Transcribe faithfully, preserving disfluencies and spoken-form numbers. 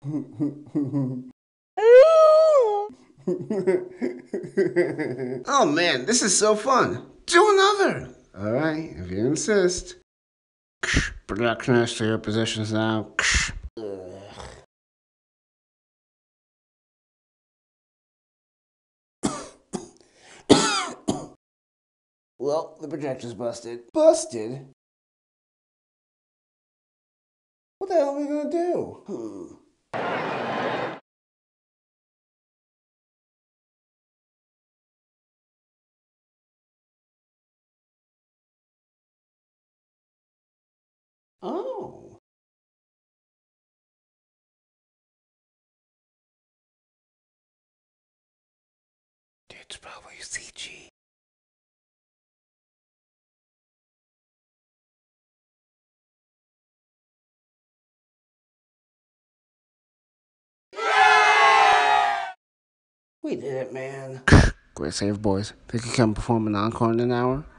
Oh man, this is so fun. Do another. Alright, if you insist. Projectionist to your positions now. Well, the projector's busted. Busted? What the hell are we gonna do? Hmm. Oh. It's probably C G. We did it, man. Great save, boys. Think you can perform an encore in an hour?